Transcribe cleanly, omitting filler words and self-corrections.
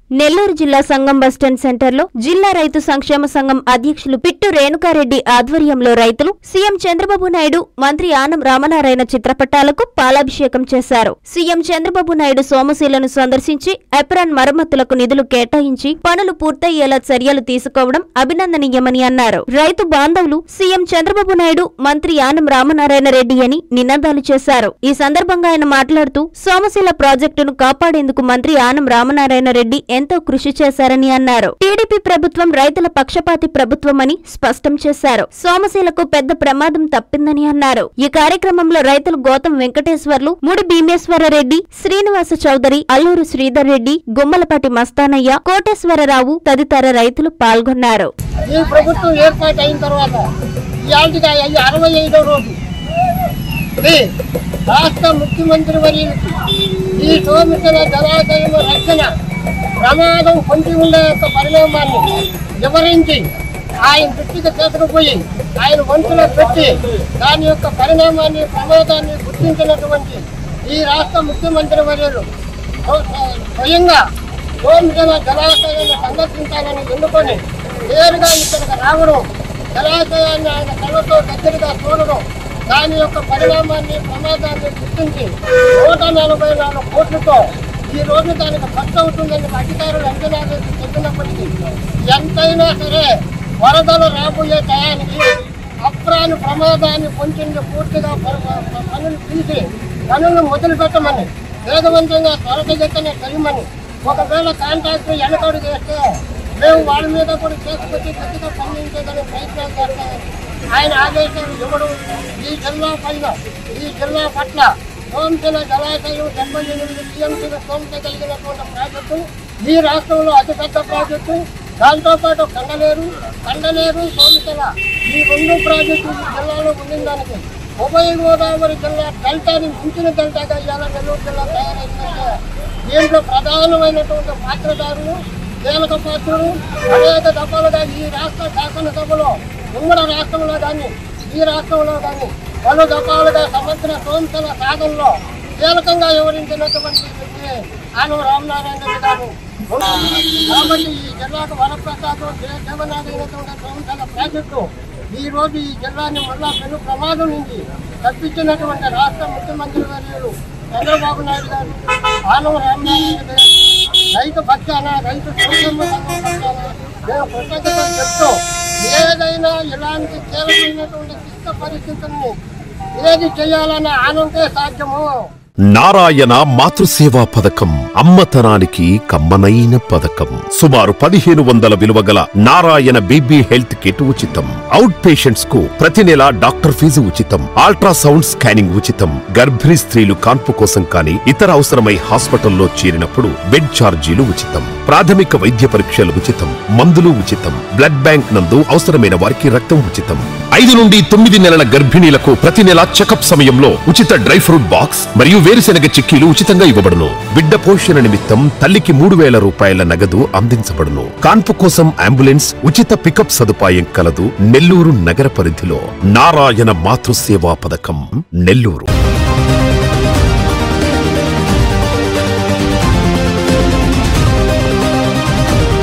నెల్లూరు జిల్లా సంఘం బస్టాండ్ సెంటర్లో జిల్లా రైతు సంక్షేమ సంఘం అధ్యక్షులు పిట్టు రేణుకారెడ్డి ఆధ్వర్యంలో రైతులు సీఎం చంద్రబాబు నాయుడు, మంత్రి ఆనం రామనారాయణ చిత్రపటాలకు పాలాభిషేకం చేశారు. సీఎం చంద్రబాబు నాయుడు సోమశీలను సందర్శించి ఎప్రాన్ మరమ్మతులకు నిధులు కేటాయించి పనులు పూర్తయ్యేలా చర్యలు తీసుకోవడం అభినందనీయమని అన్నారు. రైతు బాంధవులు సీఎం చంద్రబాబు నాయుడు, మంత్రి ఆనం రామనారాయణ రెడ్డి అని నినాదాలు చేశారు. ఈ సందర్భంగా ఆయన మాట్లాడుతూ సోమశీల ప్రాజెక్టును కాపాడేందుకు మంత్రి ఆనం రామనారాయణ రెడ్డి ఎంతో కృషి చేశారని అన్నారు. టీడీపీ ప్రభుత్వం రైతుల పక్షపాతి ప్రభుత్వమని స్పష్టం చేశారు. సోమశీలకు పెద్ద ప్రమాదం తప్పిందని అన్నారు. ఈ కార్యక్రమంలో రైతులు గౌతమ్ వెంకటేశ్వర్లు, ముడి భీమేశ్వరరెడ్డి, శ్రీనివాస చౌదరి, అల్లూరు శ్రీధర్ రెడ్డి, గుమ్మలపాటి మస్తానయ్య, కోటేశ్వరరావు తదితర రైతులు పాల్గొన్నారు. ఈ ప్రభుత్వం ఏర్పాటు అయిన తర్వాత ఈ 65వ రోజు రాష్ట్ర ముఖ్యమంత్రి వర్యులకి ఈ సోమశీల జలాశయం రక్షణ ప్రమాదం పొంచి ఉండే యొక్క పరిణామాన్ని వివరించి ఆయన దృష్టికి తీసుకుపోయి ఆయన వంతులో పెట్టి దాని యొక్క పరిణామాన్ని, ప్రమాదాన్ని గుర్తించినటువంటి ఈ రాష్ట్ర ముఖ్యమంత్రి వర్యులు స్వయంగా సోమశీల జలాశయాన్ని సందర్శించాలని ఎన్నుకొని నేరుగా ఇక్కడికి రావడం, జలాశయాన్ని ఆయన కళ్ళతో దగ్గరగా చూడడం, దాని యొక్క పరిణామాన్ని, ప్రమాదాన్ని గుర్తించి 144 కోట్లతో ఈ రోజు దానికి ఖర్చు అవుతుందని అధికారులు అంచనా వేసి చెప్పినప్పటికీ ఎంతైనా సరే వరదలు రాబోయే టయానికి అప్రాను ప్రమాదాన్ని పొంచింది పూర్తిగా పనులు తీసి పనులు మొదలుపెట్టమని, వేగవంతంగా త్వరగతినే చేయమని, ఒకవేళ కాంట్రాక్టర్ వెనకడు చేస్తే మేము వాళ్ళ మీద కూడా చేసుకొచ్చి గట్టిగా స్పందించేదని ప్రయత్నాలు చేస్తాం. ఆయన ఆదేశాలు ఇవ్వడం ఈ జిల్లా పట్ల సోమశీల జలాశయం 78 టీఎంసీల స్థోమత కలిగినటువంటి ప్రాజెక్టు, ఈ రాష్ట్రంలో అతిపెద్ద ప్రాజెక్టు. దాంతోపాటు కండలేరు, సోమశీల ఈ 2 ప్రాజెక్టులు ఈ జిల్లాలో ఉండిందానికి ఉభయ గోదావరి జిల్లా డెల్టాని మించిన డెల్టాగా ఇవాళ నెల్లూరు జిల్లా తయారైందంటే దీంట్లో ప్రధానమైనటువంటి పాత్రదారులు, కీలక పాత్రలు అనేక దఫాలుగా ఈ రాష్ట్ర శాసనసభలో ఉమ్మడి రాష్ట్రంలో కానీ ఈ రాష్ట్రంలో కానీ పలు దఫాలుగా సమగ్ర సోమశీల సాధనలో కీలకంగా వివరించినటువంటి వ్యక్తి ఆనం రామనారాయణ రెడ్డి గారు. కాబట్టి ఈ జిల్లాకు వరప్రసాదం జీవనాడైనటువంటి సోమశీల ప్రాజెక్టు ఈ రోజు ఈ జిల్లాని మళ్ళా పెను ప్రమాదం నుంచి తప్పించినటువంటి రాష్ట్ర ముఖ్యమంత్రి వర్యులు చంద్రబాబు నాయుడు గారు, ఆనం రామనారాయణ రెడ్డి గారు రైతు పక్షాన, రైతు సంక్షేమ సంఘం పక్షాన మేము కృతజ్ఞతలు చెప్తూ ఏదైనా ఇలాంటి కీలకమైనటువంటి క్లిష్ట పరిస్థితుల్ని ఏది చేయాలన్న ఆనందే సాధ్యము. నారాయణ మాతృసేవా పథకం అమ్మతనానికి కమ్మనైన పథకం. సుమారు 1500 విలువగల నారాయణ బీబీ హెల్త్ కిట్ ఉచితం. అవుట్ పేషెంట్స్ కు ప్రతి నెల డాక్టర్ ఫీజు ఉచితం. అల్ట్రాసౌండ్ స్కానింగ్ ఉచితం. గర్భిణీ స్త్రీలు కాన్పు కోసం కానీ ఇతర అవసరమై హాస్పిటల్లో చేరినప్పుడు బెడ్ ఛార్జీలు ఉచితం. ప్రాథమిక వైద్య పరీక్షలు ఉచితం. మందులు ఉచితం. బ్లడ్ బ్యాంక్ నందు అవసరమైన వారికి రక్తం ఉచితం. 5 నుండి 9 నెలల గర్భిణీలకు ప్రతి నెల చెకప్ సమయంలో ఉచిత డ్రై ఫ్రూట్ బాక్స్ మరియు వేరుశెనగ చిక్కీలు ఉచితంగా ఇవ్వబడును. బిడ్డ పోషణ నిమిత్తం తల్లికి 3000 రూపాయల నగదు అందించబడును. కాన్పు కోసం అంబులెన్స్ ఉచిత పికప్ సదుపాయం కలదు. నెల్లూరు నగర పరిధిలో నారాయణ మాతృసేవా పథకం, నెల్లూరు.